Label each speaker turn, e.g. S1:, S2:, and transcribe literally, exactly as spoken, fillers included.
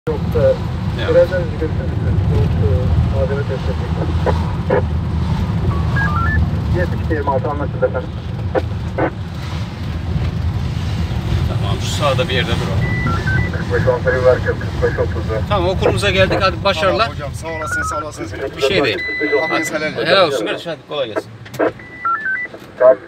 S1: Yoksa birazdan görüşürüz. Bu malzeme test edecekler. yetmiş iki yirmi altı anlaşıldı efendim.
S2: Tamam, şu sağda bir yerde duralım.
S1: kırk beş on sayı var, kırk beş otuzda.
S2: Tamam, okulumuza geldik, hadi başarılar.
S3: Tamam hocam, sağ olasın, sağ olasın.
S2: Bir şey değil.
S3: Hakkınız helal.
S2: Helal olsun kardeş, hadi kolay gelsin.
S1: Tamam.